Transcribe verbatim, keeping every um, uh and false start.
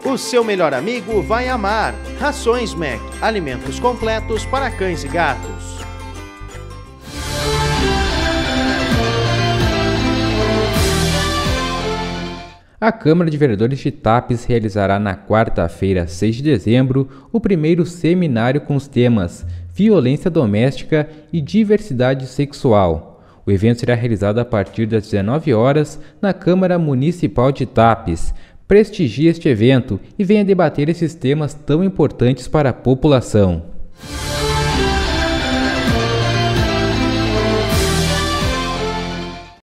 O seu melhor amigo vai amar. Rações Mac, alimentos completos para cães e gatos. A Câmara de Vereadores de Tapes realizará na quarta-feira, seis de dezembro, o primeiro seminário com os temas Violência Doméstica e Diversidade Sexual. O evento será realizado a partir das dezenove horas na Câmara Municipal de Tapes. Prestigie este evento e venha debater esses temas tão importantes para a população.